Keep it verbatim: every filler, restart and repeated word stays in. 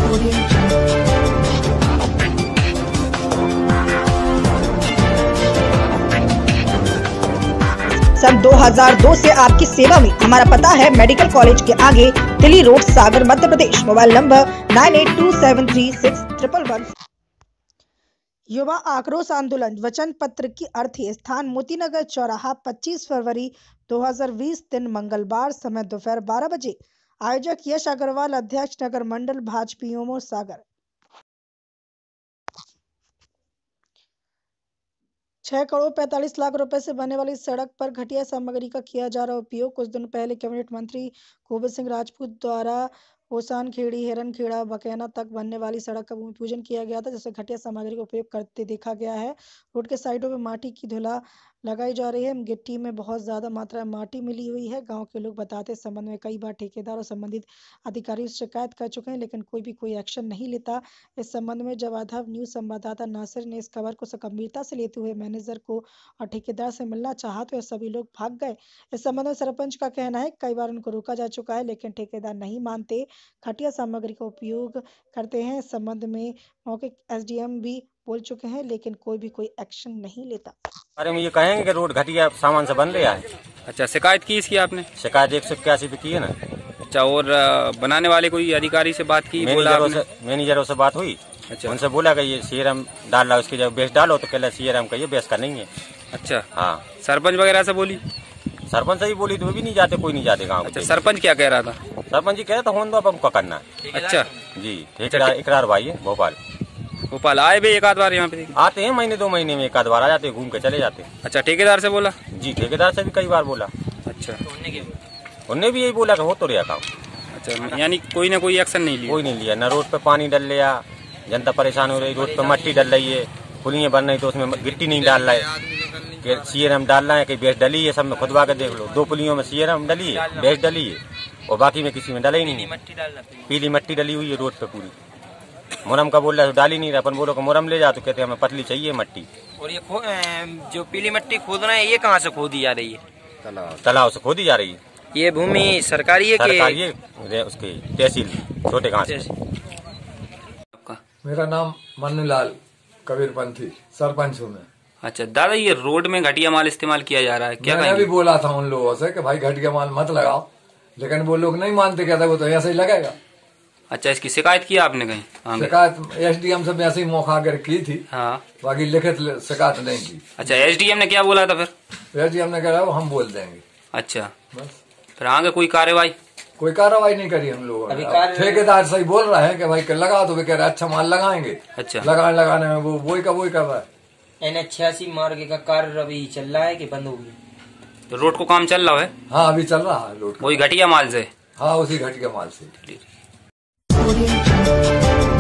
सन दो हज़ार दो से आपकी सेवा में। हमारा पता है मेडिकल कॉलेज के आगे, Delhi road, Sagar, Madhya Pradesh. Mobile number nine eight two seven three six triple one. युवा आक्रोश आंदोलन वचन पत्र की अर्थी स्थान मोतीनगर चौराहा, पच्चीस फरवरी दो हज़ार बीस दिन मंगलवार, समय दोपहर बारह बजे। आयोजक यश अग्रवाल, अध्यक्ष नगर मंडल भाजपा सागर। छह करोड़ पैंतालीस लाख रुपए से बनने वाली सड़क पर घटिया सामग्री का किया जा रहा उपयोग। कुछ दिन पहले कैबिनेट मंत्री गोविंद सिंह राजपूत द्वारा ओसान खेड़ी हिरन खेड़ा बकैना तक बनने वाली सड़क का भूमि पूजन किया गया था, जिससे घटिया सामग्री का उपयोग करते देखा गया है। रोड के साइडों में माटी की धुला लगाई जा रही है। गिट्टी में बहुत ज्यादा मात्रा में माटी मिली हुई है। गांव के लोग बताते इस संबंध में कई बार ठेकेदार और संबंधित अधिकारियों से शिकायत कर चुके हैं, लेकिन कोई भी कोई एक्शन नहीं लेता। इस संबंध में जब आधा न्यूज संवाददाता नासिर ने इस खबर को गंभीरता से लेते हुए मैनेजर को और ठेकेदार से मिलना चाहा तो सभी लोग भाग गए। इस संबंध में सरपंच का कहना है कई बार उनको रोका जा चुका है, लेकिन ठेकेदार नहीं मानते, घटिया सामग्री का उपयोग करते हैं। इस संबंध में मौके एसडीएम भी बोल चुके हैं, लेकिन कोई भी कोई एक्शन नहीं लेता। अरे हम ये कहेंगे कि रोड घटिया सामान से बन रहा है। अच्छा, शिकायत की इसकी आपने? शिकायत एक सौ इक्यासी पे की है ना। अच्छा, और बनाने वाले कोई अधिकारी से बात की? मैनेजरों से मैनेजरों से बात हुई। अच्छा, उनसे बोला कि ये सीएम डाल रहा, उसकी जब बेस डालो तो कहला सीएम का ये बेस का नहीं है। अच्छा, हाँ। सरपंच वगैरह से बोली? सरपंच से ही बोली तो वो भी नहीं जाते, कोई नहीं जाते गाँव। अच्छा, सरपंच क्या कह रहा था? सरपंच जी कह तो होने दो, अब हमको करना है। अच्छा जी, ठेकेदार इकरार भाई है भोपाल। भोपाल आए भी एक आध बार यहाँ पे? आते हैं महीने दो महीने में एक आध बार आ जाते, घूम के चले जाते। अच्छा, ठेकेदार से बोला? जी, ठेकेदार से भी कई बार बोला। अच्छा, उनने भी यही बोला कि हो तो रहा काम। अच्छा, यानी कोई ना कोई एक्शन नहीं लिया? कोई नहीं लिया। न रोड पे पानी डल लिया, जनता परेशान हो रही, रोड पे मट्टी डल रही है, पुलियां बन रही तो उसमें गिट्टी नहीं डाल रहा है, सीएम डाल रहा है, कहीं बेस डली है, सब में खुदवा के देख लो। दो पुलियों में सीएम डली है, बेस डली है, और बाकी में किसी में डला ही नहीं है। पीली मट्टी डली हुई है रोड पे पूरी। मुरम का बोल रहा है तो डाल ही नहीं रहा, अपन बोलो कि मुरम ले जा तो कहते हैं हमें पतली चाहिए मट्टी। और ये जो पीली मट्टी खोदना है ये कहाँ से खोदी जा रही है? तालाब तालाब से खोदी जा रही है। ये भूमि सरकारी है सरकारी है, उसकी तहसील छोटे गाँव से। मेरा नाम मन्नूलाल कबीरपंथी, सरपंच हूँ मैं। अच्छा दादा, ये रोड में घटिया माल इस्तेमाल किया जा रहा है, क्या मैंने भी बोला था उन लोगों से कि भाई घटिया माल मत लगाओ, लेकिन वो लोग नहीं मानते, कहते वो तो ऐसे ही लगेगा। अच्छा, इसकी शिकायत की आपने कहीं? शिकायत एसडीएम से वैसे ही मौका आकर की थी। हाँ, बाकी लिखित शिकायत नहीं की। अच्छा, एसडीएम ने क्या बोला था फिर? एसडीएम ने कहा हम बोल देंगे। अच्छा, बस फिर आगे कोई कार्रवाई? कोई कार्रवाई नहीं करी हम लोगों ने। ठेकेदार सही बोल रहा है कि भाई लगा तो वे कह रहे अच्छा माल लगाएंगे। अच्छा, लगाने लगाने में वो वही का वही कर रहा है। एन छियासी मार्ग का कार्य अभी चल रहा है कि बंद हो गया? तो रोड को काम चल रहा है? हाँ, अभी चल रहा है रोड। वही घटिया माल से? हाँ, उसी घटिया माल से।